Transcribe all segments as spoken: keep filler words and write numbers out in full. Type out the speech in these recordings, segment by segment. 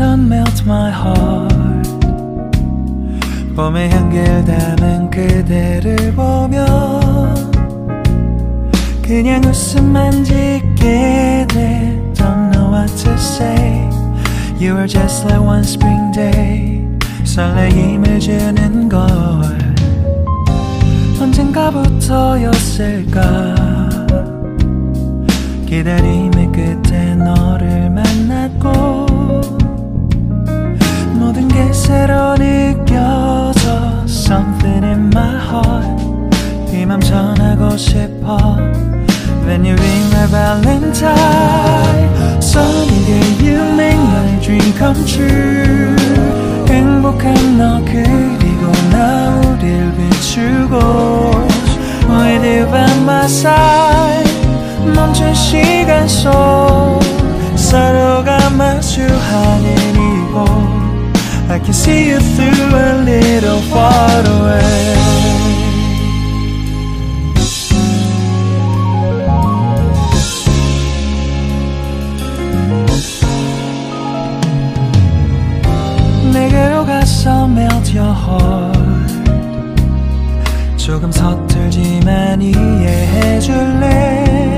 sun melt my heart. 봄의 향기를 담은 그대를 보면 그냥 웃음만 짓게 돼. Don't know what to say. You are just like one spring day. 설레임을 주는 걸 언젠가부터였을까. 기다림의 끝에 너를 만났고 모든 게 새로 느껴져. Something in my heart. 네 맘 전하고 싶어. When you ring my valentine. Sunny day you make my dream come true. 행복한 너 그리고 나 우릴 비추고 With you by my side. 멈춘 시간 속 서로가 마주하는 이곳 I can see you through a little far away. 내게로 가서 melt your heart. 조금 서툴지만 이해해줄래.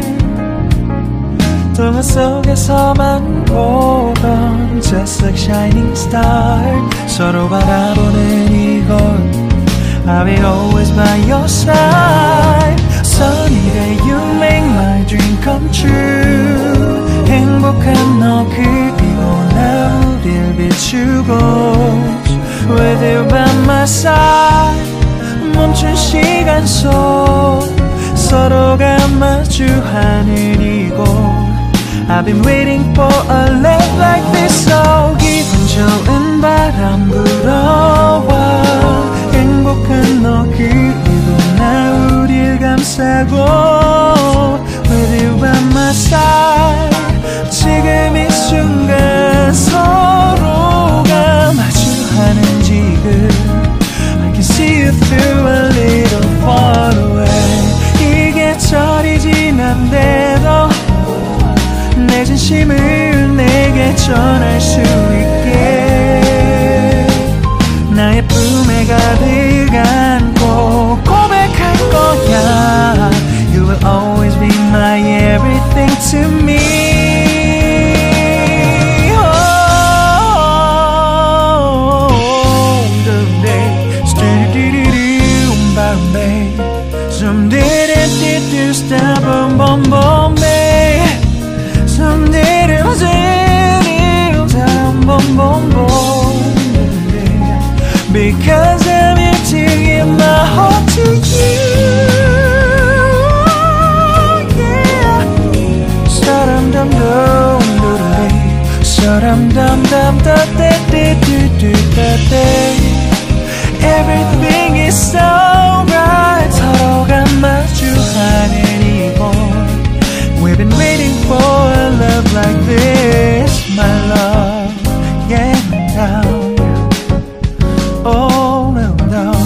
동화 속에서만 보던 Just like shining star. 서로 바라보는 이곳 I'll be always by your side. Sunny day you make my dream come true. 행복한 너 그리고 나 우릴 비추고 With you by my side. 멈춘 시간 속 서로가 마주하는 이곳 I've been waiting for a love like this. So 기분 좋은 바람 불어와 행복한 너 그리고 나 우릴 감싸고 With you by my side. 지금 이 순간 서로가 마주하는 지금 I can see you through a little far away. 이 계절이 지난데도 내 진심을 내게 전할 수 있게 나의 품에 가득 안고 고백할 거야. You will always be my everything to me. Some did it, did you stop, boom, boom, boom, babe. Some did it, was it, boom, boom, boom, babe. Because I'm here to give my heart to you, yeah. Sa-dum-dum-dum, do-do-dee. Sa-dum-dum-dum-da-da-dee-dee-dee-da-dee. Everything is so right. 서로가 마주하는 이곳 We've been waiting for a love like this, my love. Yeah, down. Oh, no, down.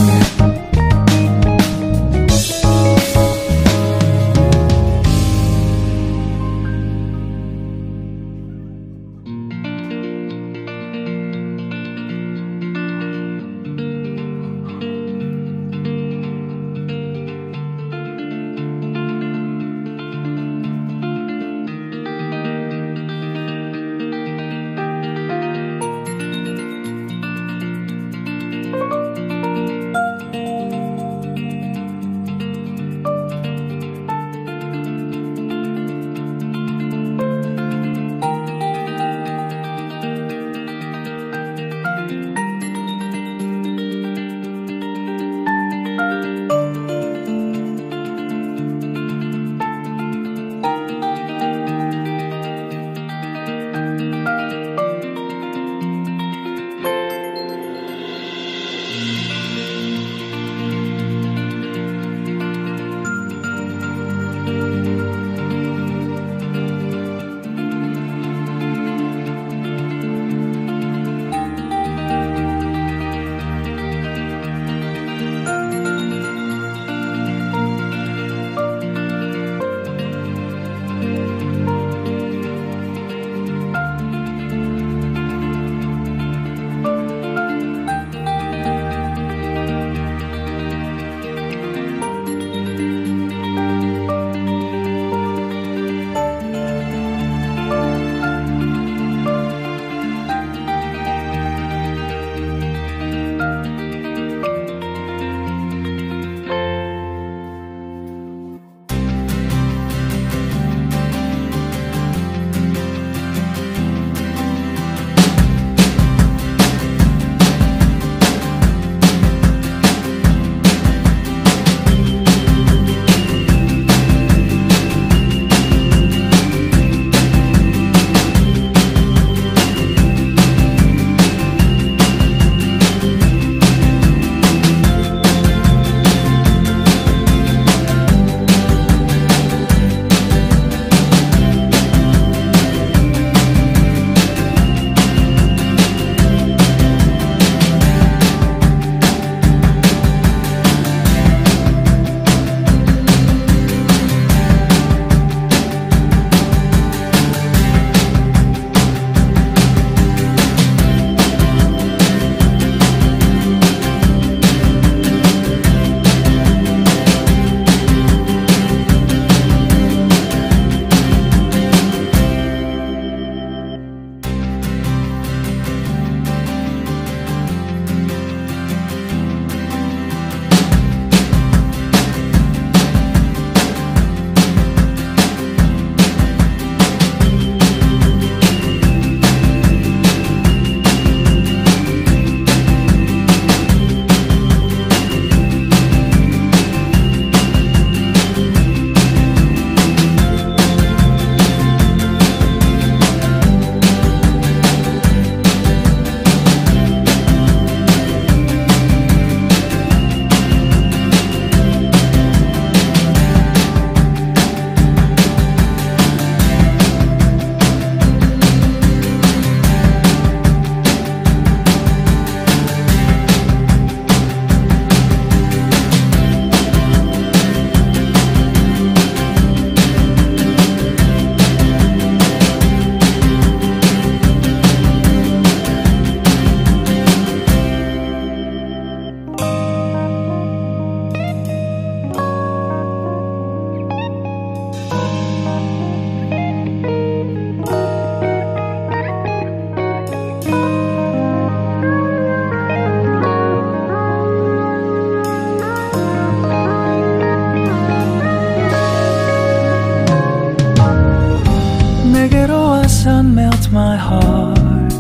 my heart.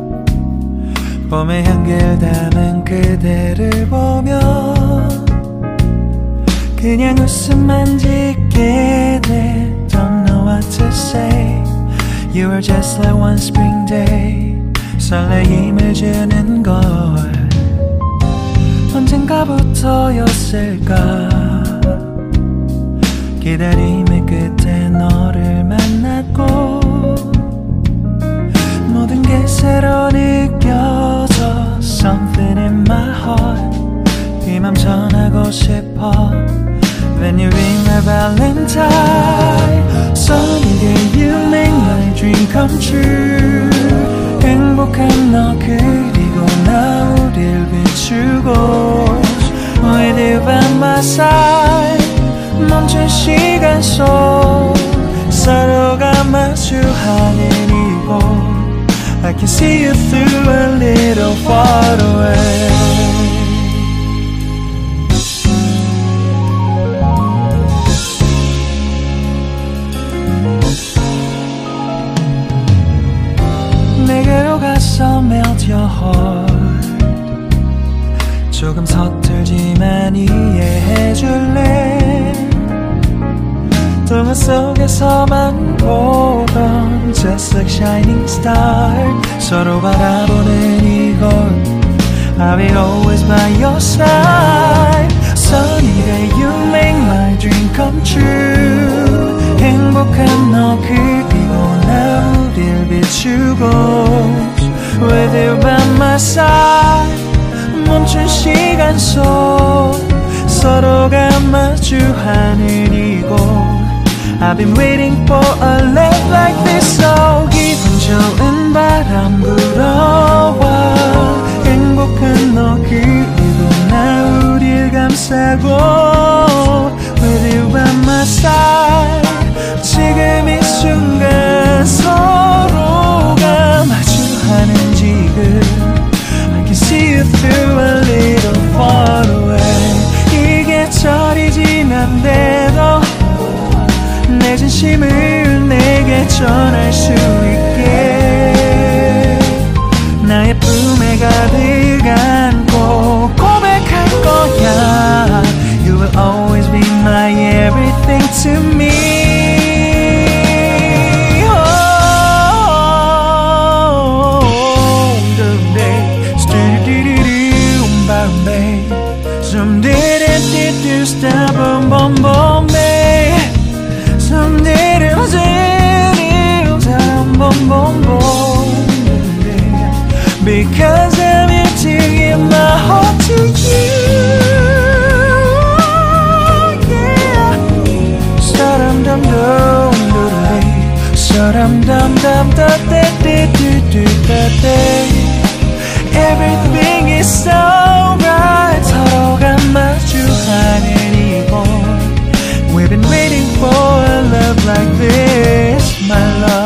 봄의 향기를 담은 그대를 보면 그냥 웃음만 짓게 돼. Don't know what to say. You were just like one spring day. 설레임을 주는 걸 언젠가부터였을까. 기다림의 끝에 너를 만났고 모든 게 새로 느껴져. Something in my heart. 이 맘 전하고 싶어. When you ring my valentine. Sunny day you make my dream come true. 행복한 너 그리고 나 우릴 비추고 With you by my side. 멈춘 시간 속 서로가 마주하는 이곳 I can see you through a little far away. 내게로 가서 melt your heart. 조금 서툴지만 이해해줄래. 동화 속에서만 보던 Just like shining star. 서로 바라보는 이곳 I'll be always by your side. Sunny day you make my dream come true. 행복한 너 그리고 나 우릴 비추고 With you by my side. 멈춘 시간 속 서로가 마주하는 이곳 I've been waiting for a love like this. So 기분 좋은 바람 불어와 행복한 너 그리고 나 우릴 감싸고 With you by my side. 지금 이 순간 서로가 마주하는 지금 I can see you through a little far away. 이 계절이 지난데도 내 진심을 내게 전할 수 있게 나의 품에 가득 안고 고백할 거야. You will always be my everything to me. Some did it, did you stop, boom, boom, boom, babe. Some did it, was it, boom, boom, boom, babe. Because I'm here to give my heart to you, yeah. Sa-dum-dum-dum, do-do-day. Sa-dum-dum-dum-da-da-da-da-da-da. Everything is so right. 서로가 마주하는 이곳 We've been waiting for a love like this, my love.